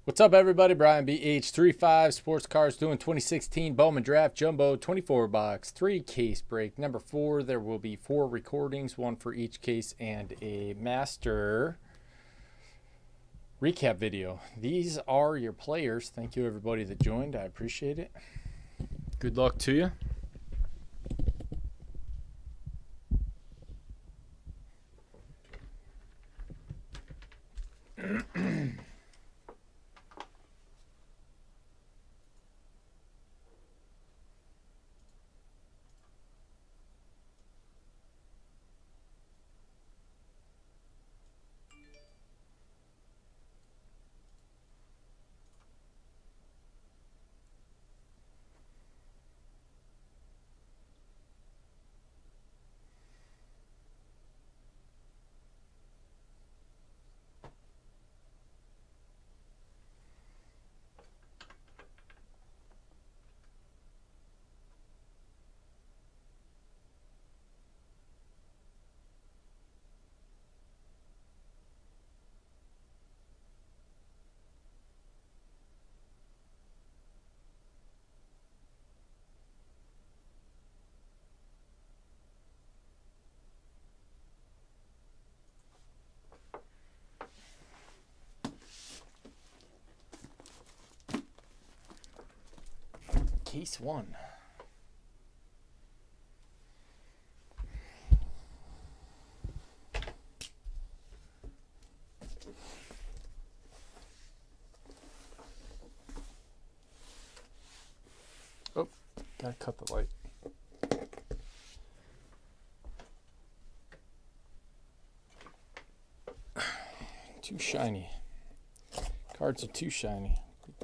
What's up, everybody? Brian BH35 Sports Cars doing 2016 Bowman Draft Jumbo 24 box 3 case break number 4. There will be 4 recordings, one for each case, and a master recap video. These are your players. Thank you, everybody that joined. I appreciate it. Good luck to you. Case 1. Oh, gotta cut the light. Too shiny. Cards are too shiny.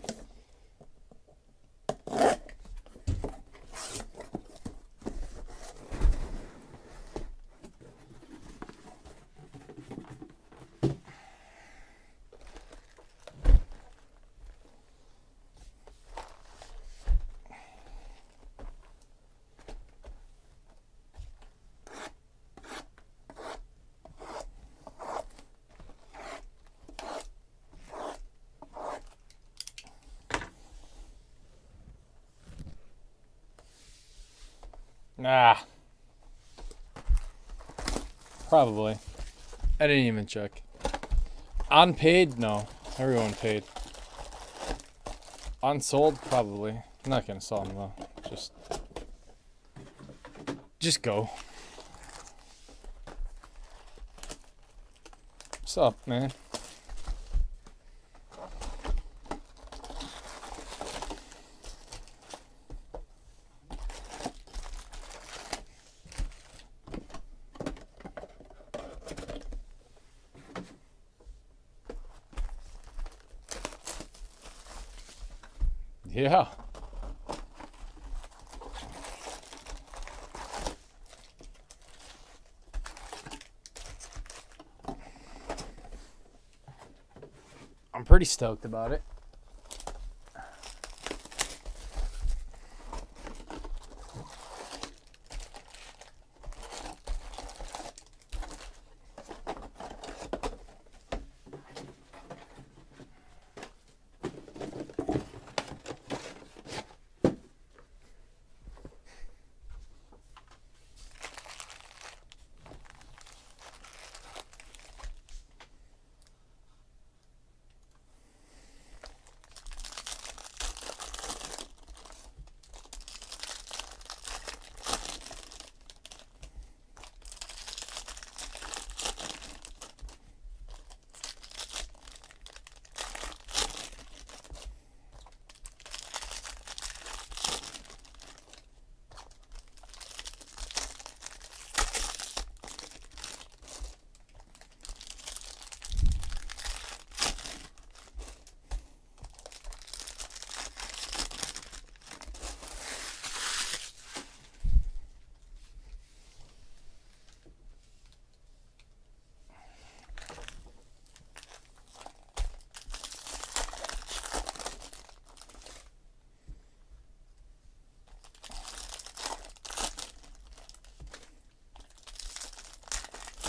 Nah. Probably. I didn't even check. Unpaid? No. Everyone paid. Unsold? Probably. I'm not gonna sell them though. Just go. What's up, man? Yeah. I'm pretty stoked about it.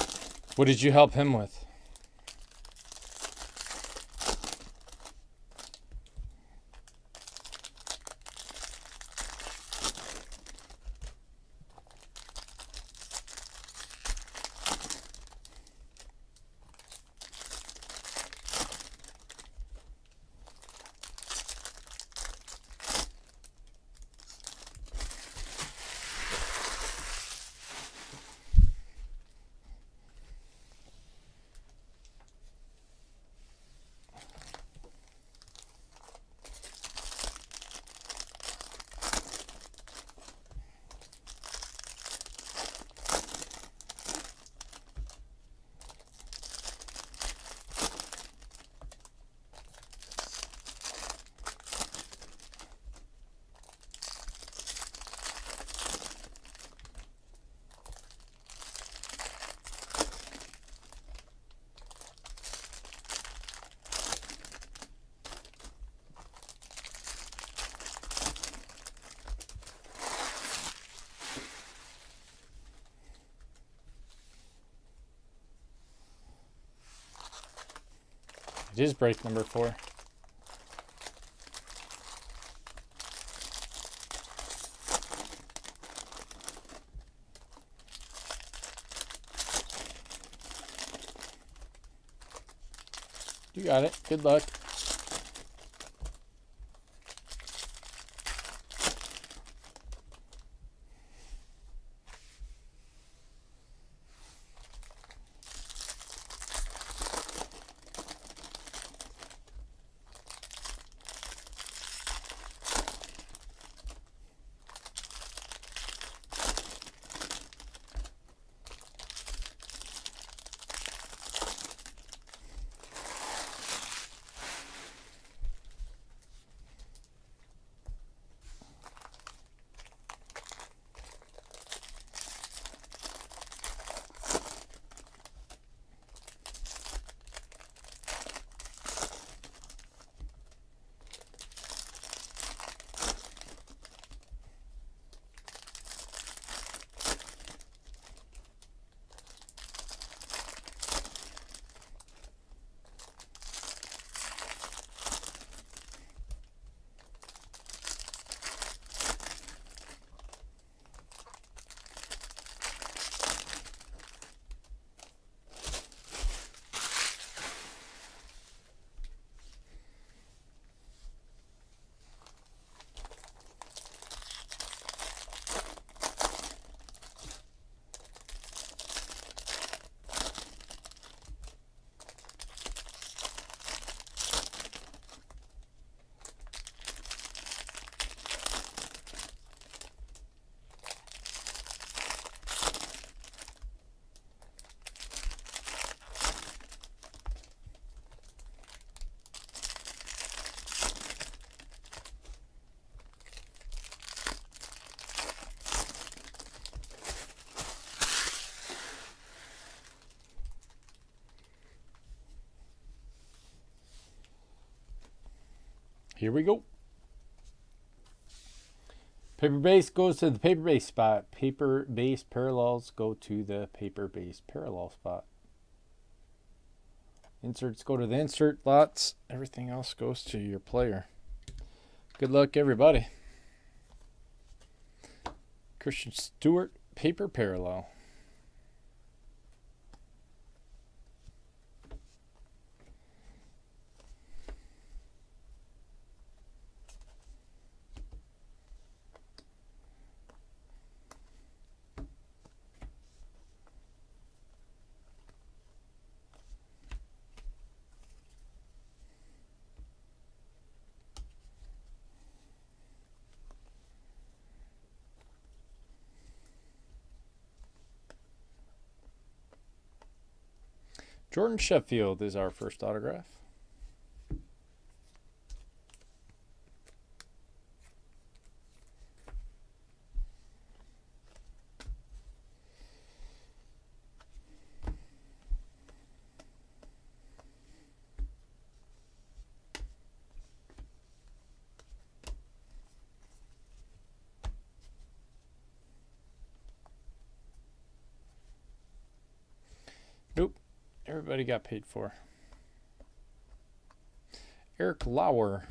What did you help him with? is break number 4. You got it. Good luck. Here we go. Paper base goes to the paper base spot. Paper base parallels go to the paper base parallel spot. Inserts go to the insert lots. Everything else goes to your player. Good luck, everybody. Christian Stewart, paper parallel. Jordan Sheffield is our first autograph. Nope. Everybody got paid for. Eric Lauer.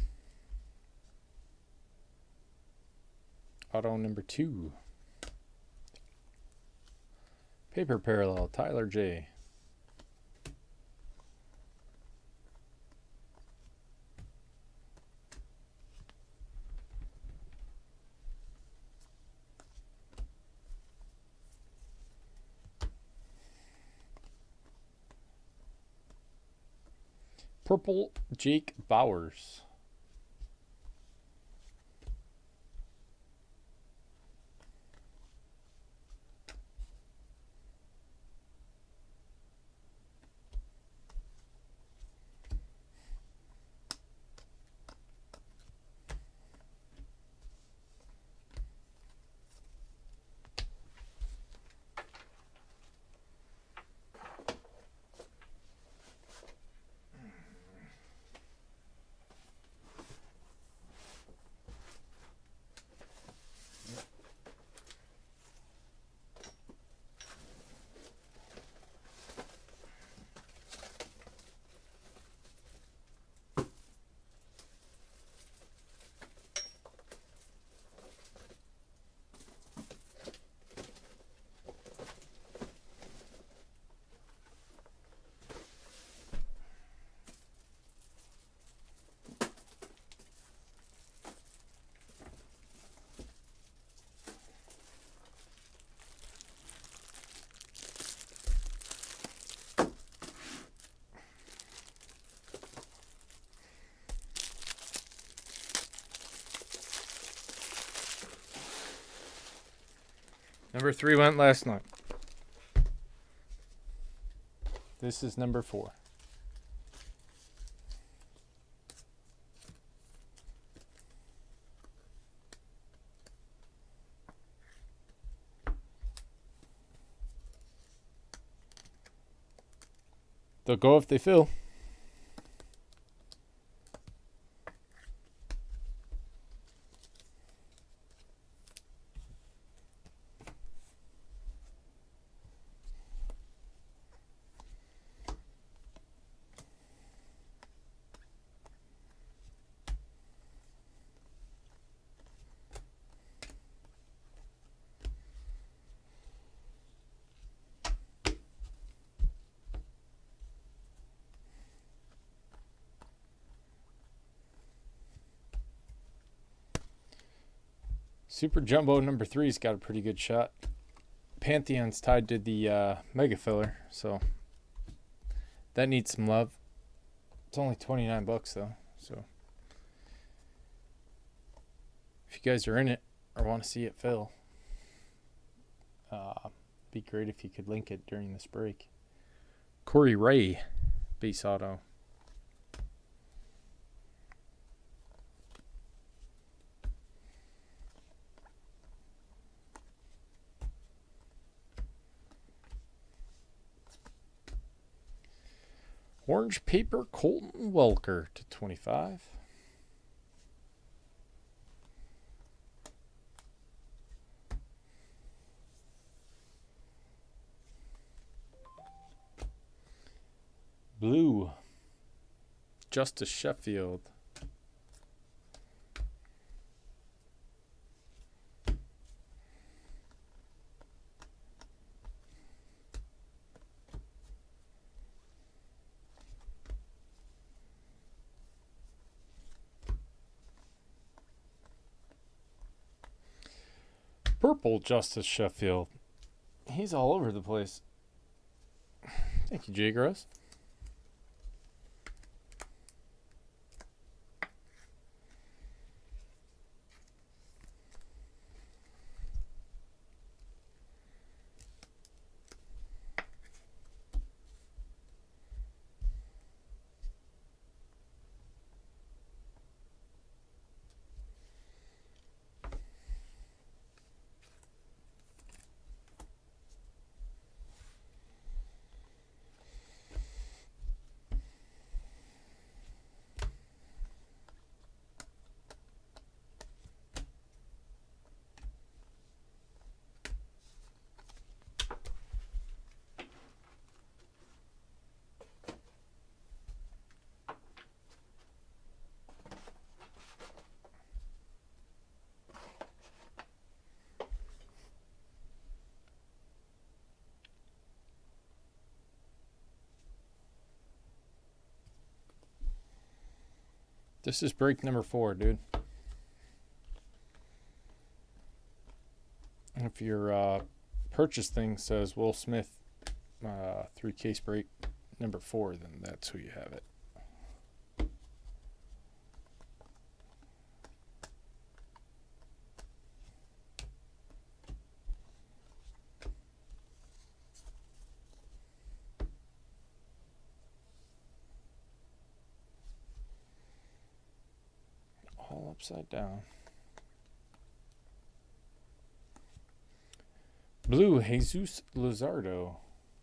Auto number 2. Paper parallel, Tyler J. Purple, Jake Bowers. Number 3 went last night. This is number 4. They'll go if they fill. Super Jumbo number 3's got a pretty good shot. Pantheon's tied to the Mega Filler, so that needs some love. It's only $29 though, so if you guys are in it or want to see it fill, be great if you could link it during this break. Corey Ray, base auto. Orange paper, Colton Welker to 25. Blue, Justice Sheffield. Purple, Justice Sheffield. He's all over the place. Thank you, Jay Gross. This is break number 4, dude. If your purchase thing says Will Smith 3 case break number 4, then that's who you have it. All upside down. Blue, Jesus Luzardo.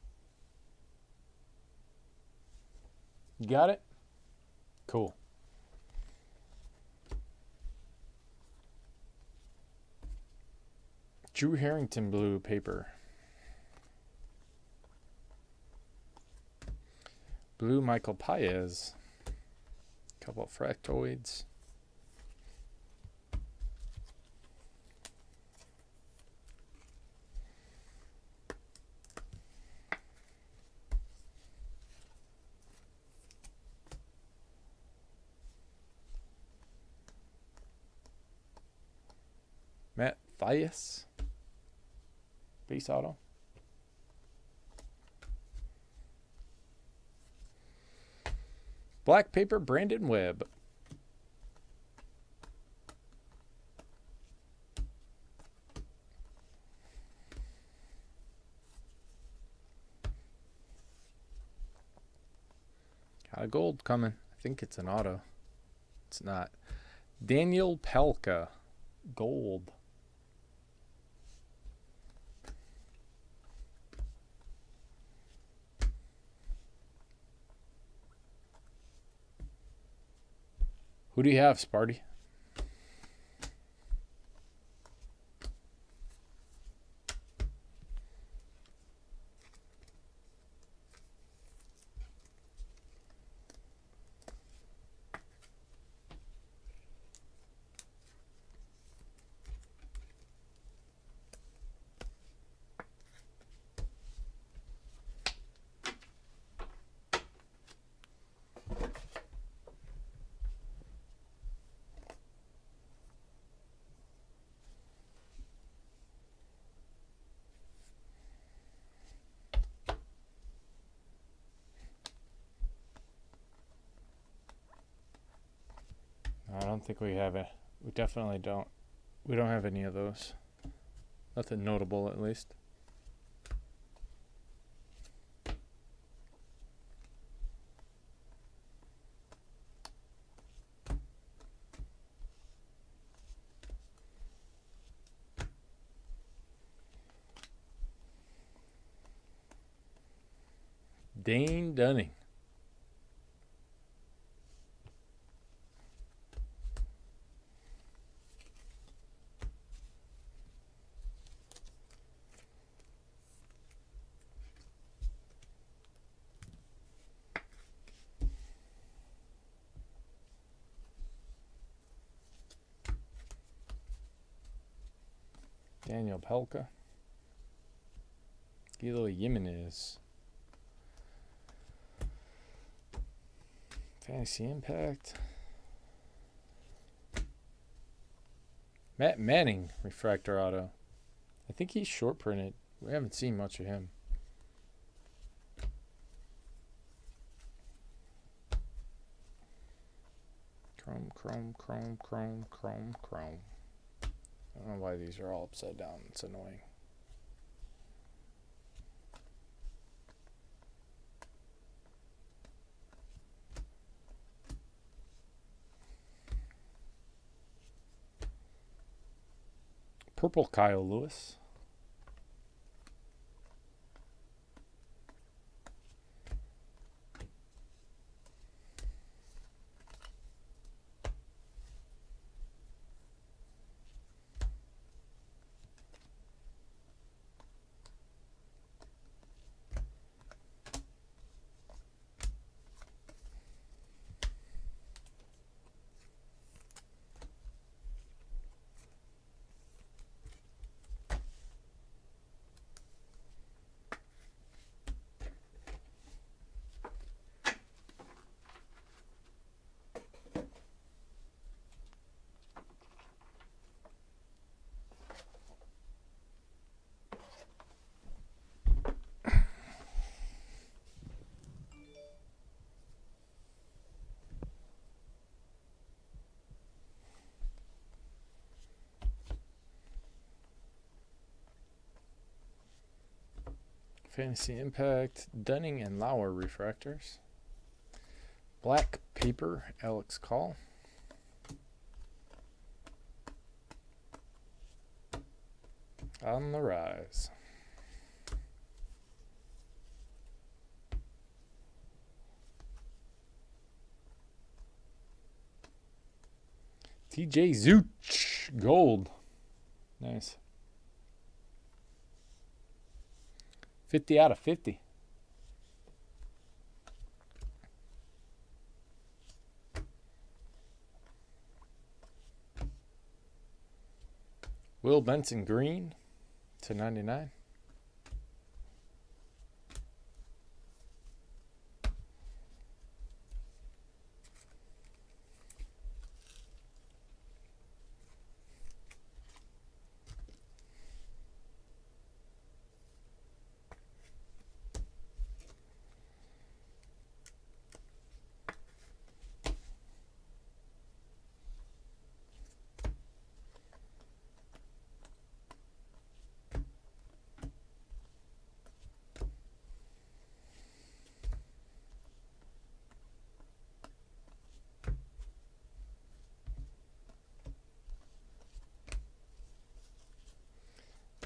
You got it? Cool. Drew Harrington blue paper. Blue Michael Paez. Couple of fractoids. Matt Thias, base auto. Black paper, Brandon Webb. Got a gold coming. I think it's an auto. It's not. Daniel Pelka. Gold. Who do you have, Sparty? I don't think we have it. We definitely don't. We don't have any of those. Nothing notable, at least. Dane Dunning. Daniel Pelka. Gilo Jimenez. Fantasy Impact. Matt Manning refractor auto. I think he's short printed. We haven't seen much of him. Chrome. I don't know why these are all upside down. It's annoying. Purple Kyle Lewis. Fantasy Impact, Dunning and Lauer refractors. Black Paper, Alex Call. On the rise. TJ Zeuch, gold. Nice. 50 out of 50. Will Benson green to 99.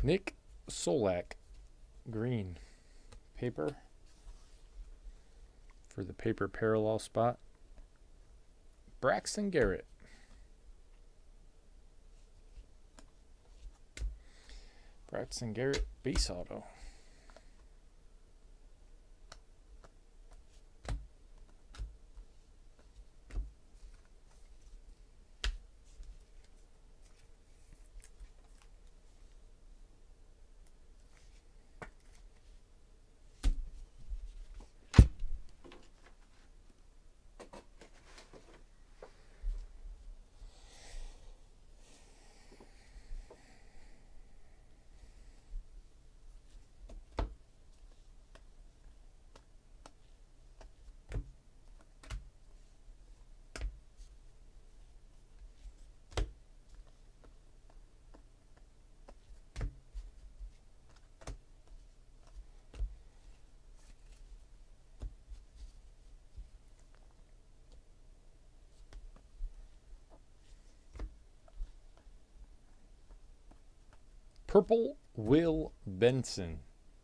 Nick Solak, green. Paper for the paper parallel spot. Braxton Garrett. Braxton Garrett, base auto. Purple Will Benson.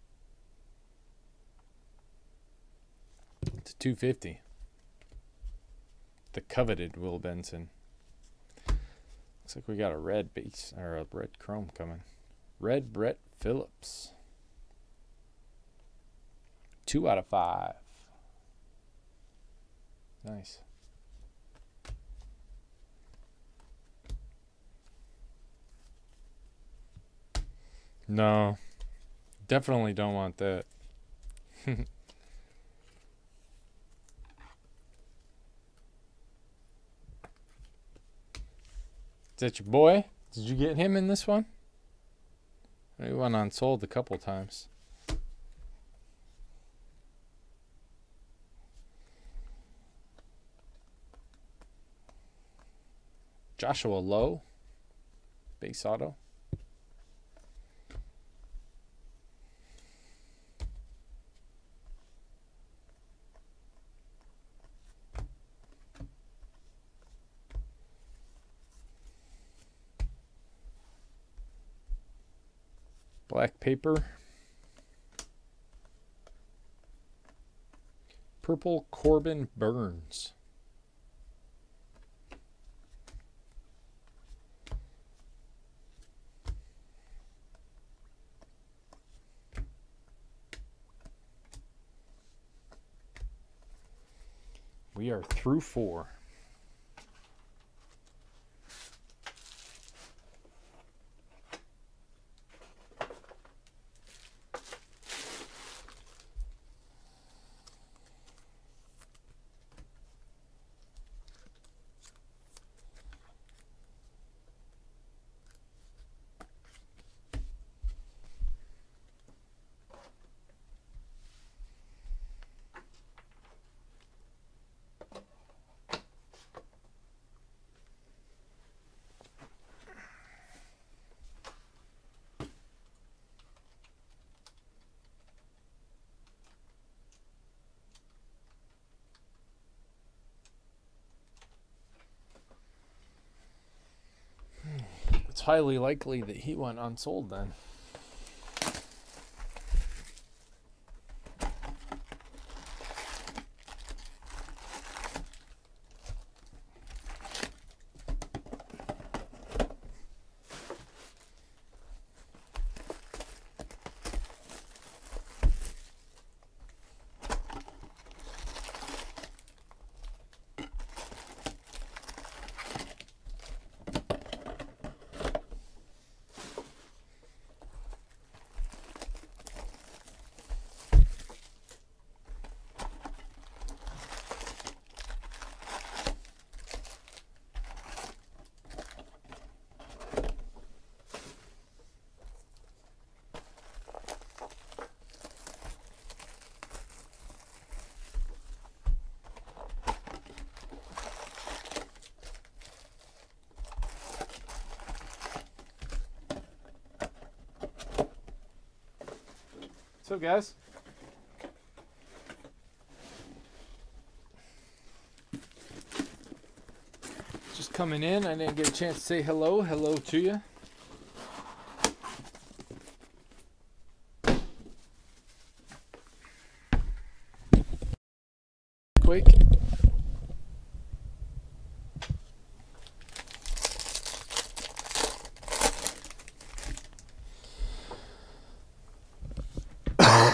It's 250. The coveted Will Benson. Looks like we got a red base or a red chrome coming. Red Brett Phillips. 2 out of 5. Nice. No, definitely don't want that. Is that your boy? Did you get him in this one? He went unsold a couple times. Joshua Lowe, base auto. Black paper. Purple Corbin Burns. We are through 4. It's highly likely that he went unsold then. So guys, just coming in, I didn't get a chance to say hello to you.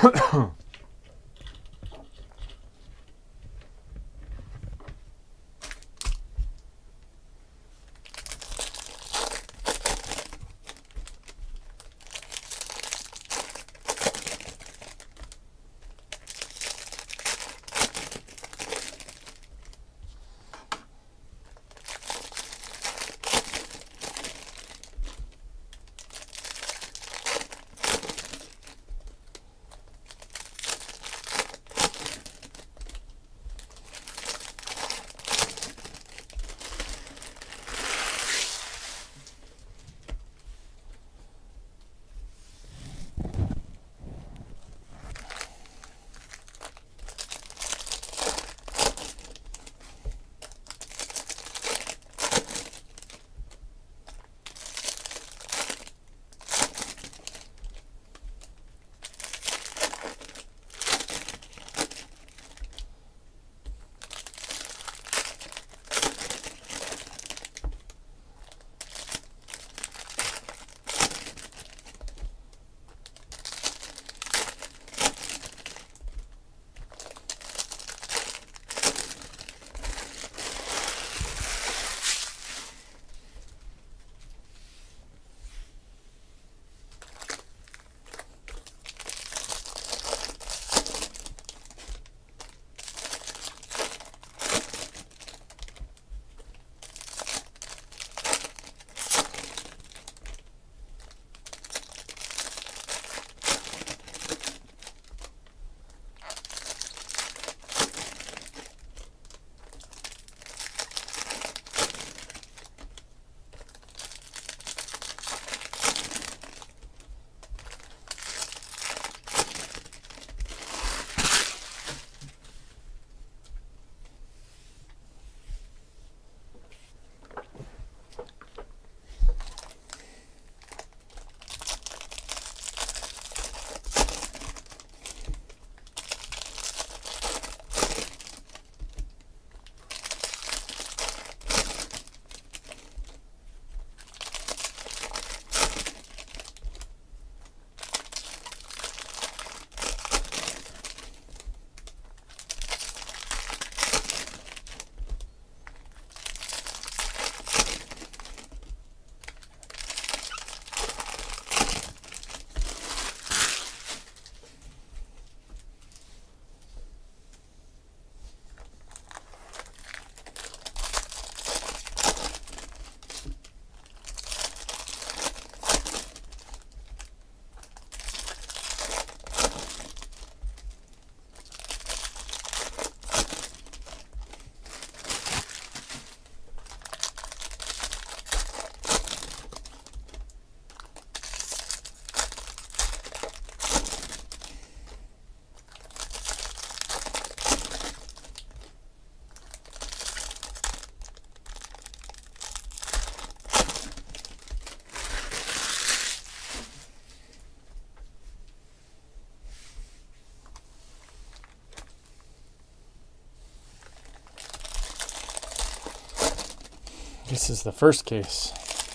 This is the first case.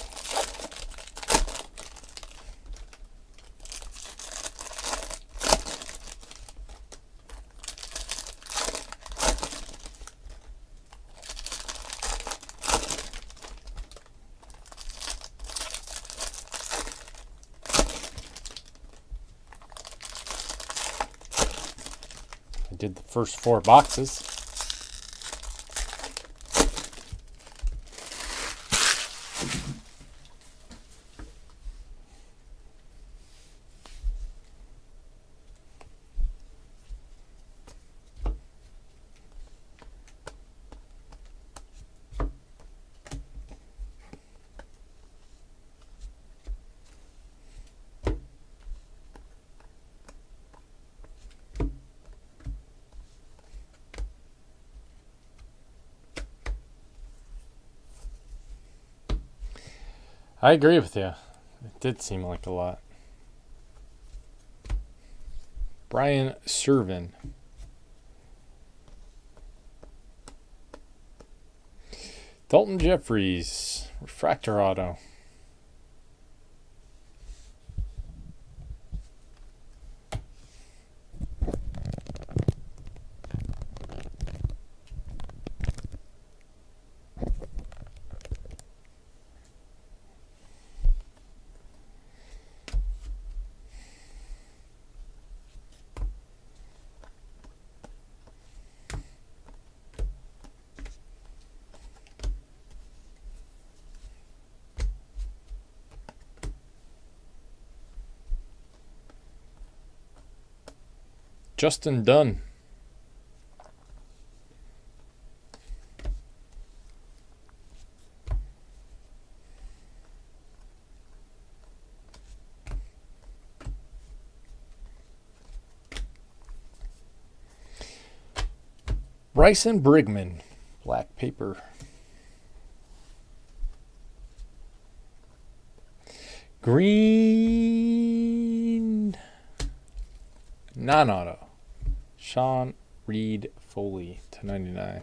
I did the first 4 boxes. I agree with you. It did seem like a lot. Brian Serven. Dalton Jeffries, refractor auto. Justin Dunn. Bryson Brigman, black paper. Green, non-auto. Sean Reed Foley /99.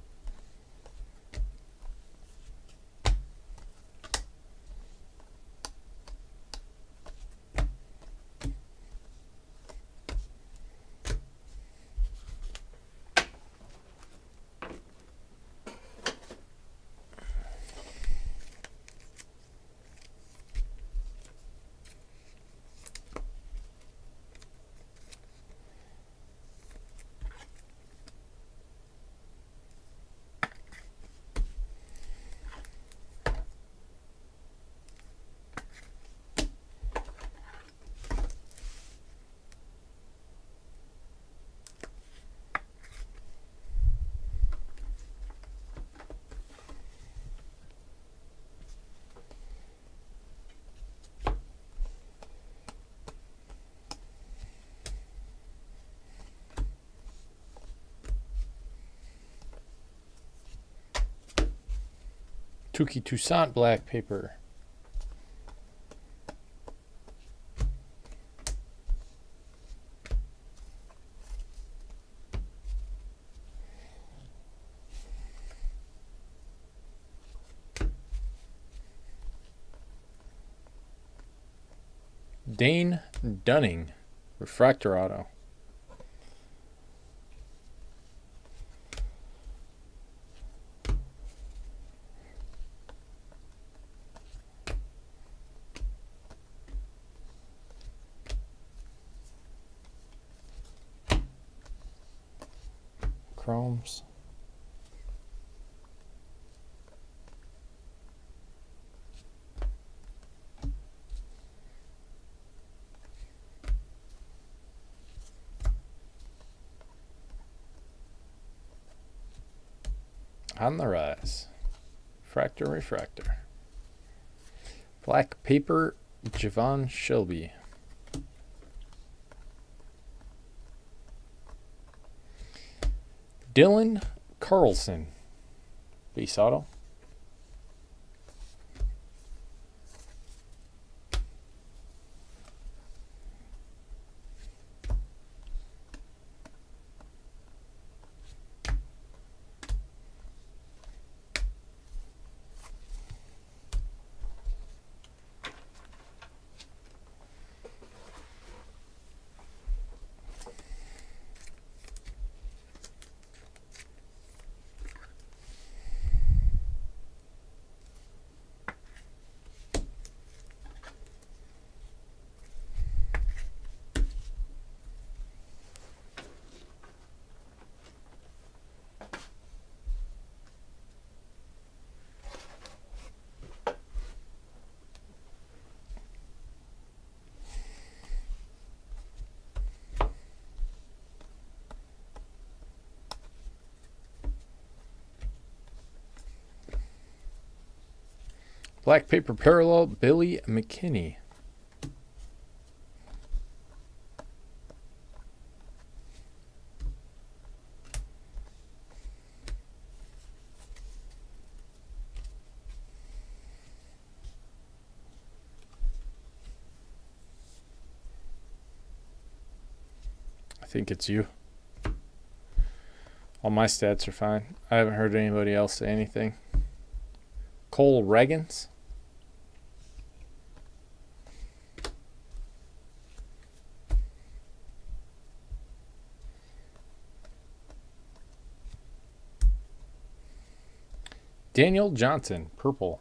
Touki Toussaint, black paper. Dane Dunning, refractor auto. Chromes. On the rise. Refractor. Black paper, Javon Shelby. Dylan Carlson, base auto. Black paper parallel, Billy McKinney. I think it's you. All my stats are fine. I haven't heard anybody else say anything. Cole Reagans. Daniel Johnson, purple.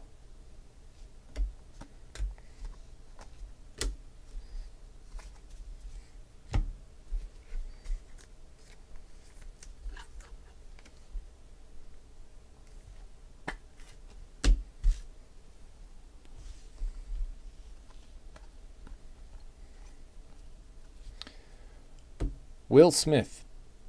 Will Smith.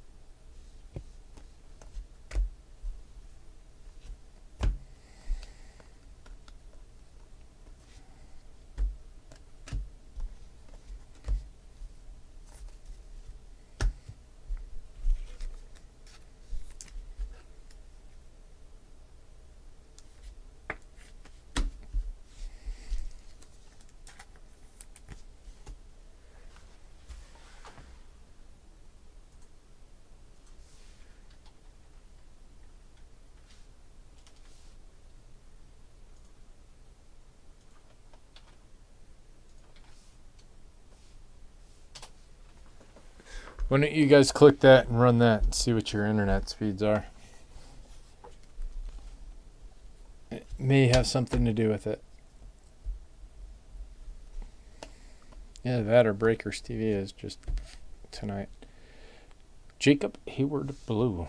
Why don't you guys click that and run that and see what your internet speeds are? It may have something to do with it. Yeah, that or Breakers TV is just tonight. Jacob Hayward Blue.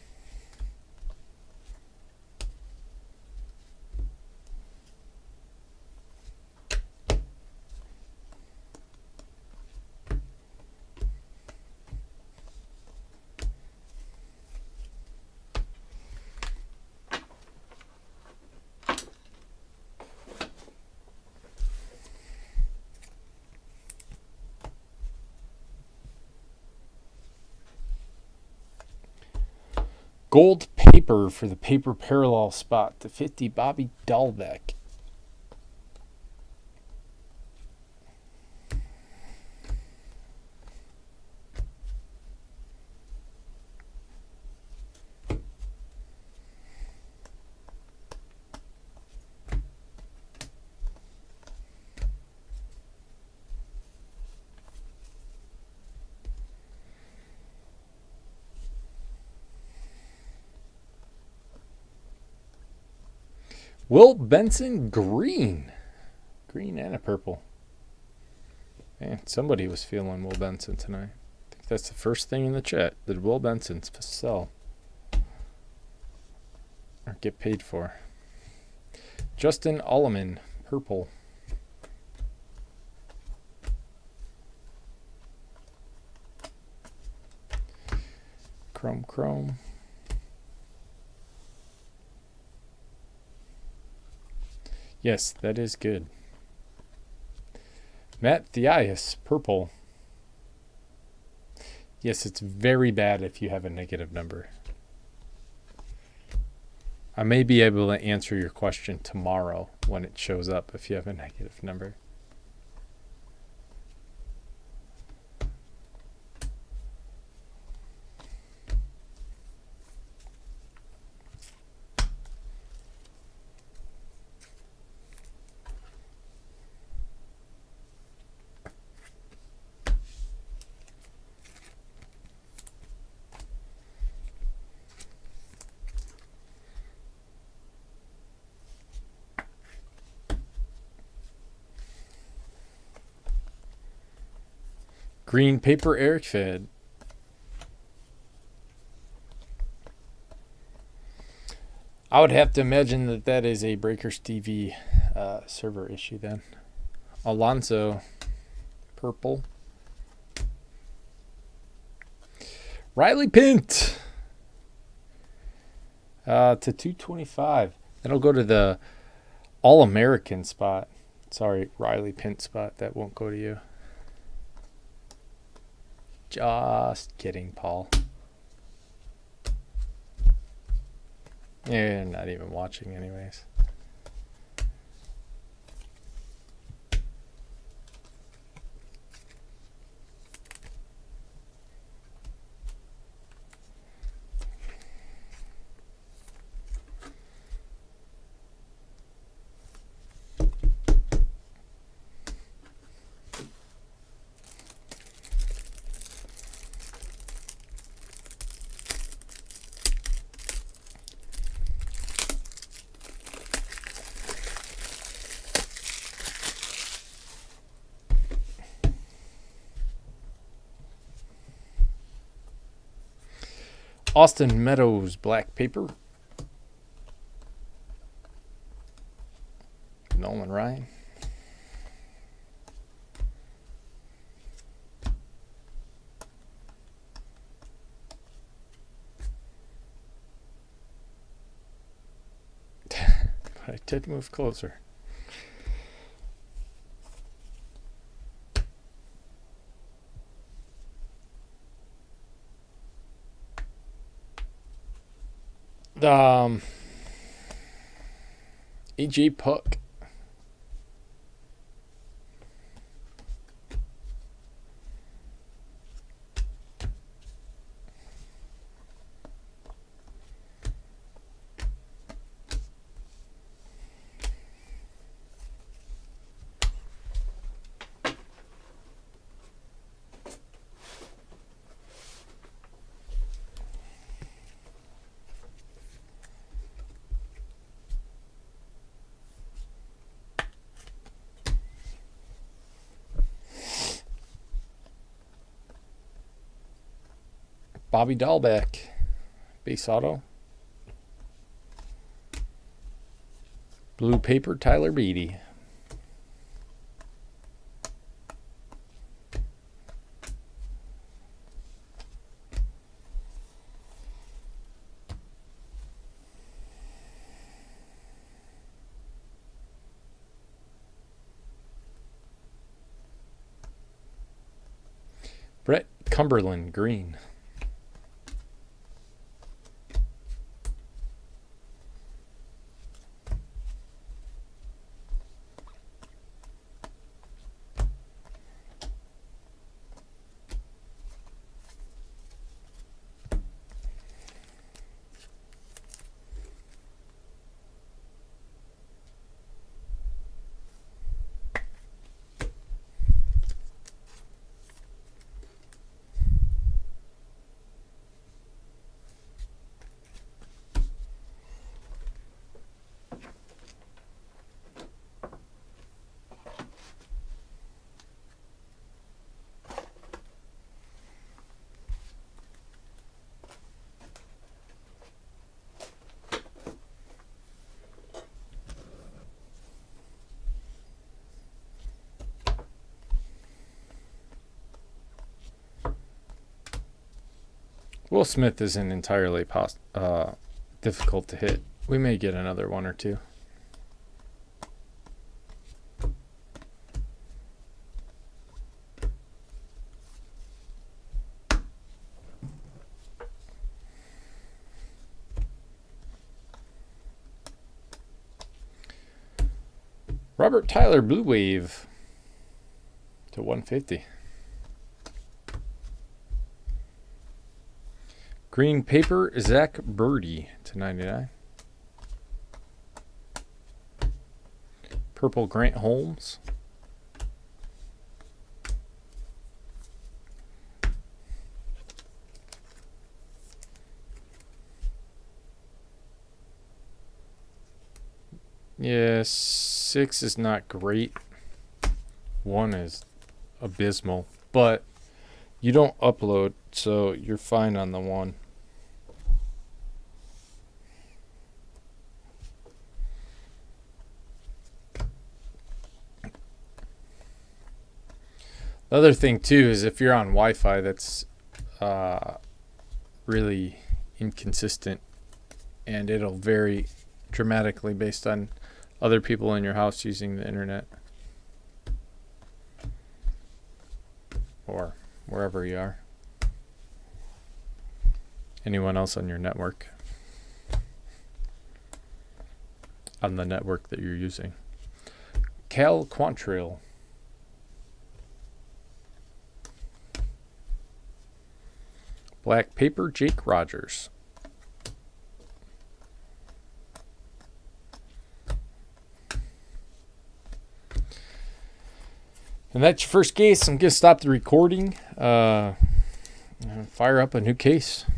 Gold paper for the paper parallel spot to 50 Bobby Dahlbeck. Will Benson green. Green and a purple. Man, somebody was feeling Will Benson tonight. I think that's the first thing in the chat. Did Will Benson sell? Or get paid for? Justin Alleman, purple. Chrome. Yes, that is good. Matt Thias, purple. Yes, it's very bad if you have a negative number. I may be able to answer your question tomorrow when it shows up if you have a negative number. Green paper, Eric Fed. I would have to imagine that that is a Breakers TV server issue then. Alonso, purple. Riley Pint to 225. That'll go to the All-American spot. Sorry, Riley Pint spot. That won't go to you. Just kidding, Paul. You're not even watching anyways. Austin Meadows, black paper. Nolan Ryan. I did move closer. AJ Puck. Bobby Dahlbeck, base auto. Blue paper, Tyler Beatty. Brett Cumberland, green. Will Smith isn't entirely difficult to hit. We may get another one or two. Robert Tyler, Blue Wave to 150. Green paper, Zach Birdie to 99. Purple, Grant Holmes. Yeah, 6 is not great. 1 is abysmal, but you don't upload, so you're fine on the 1. The other thing too is if you're on Wi-Fi, that's really inconsistent, and it'll vary dramatically based on other people in your house using the internet or wherever you are. Anyone else on your network, on the network that you're using. Cal Quantrill. Black paper, Jake Rogers. And that's your first case. I'm going to stop the recording. Fire up a new case.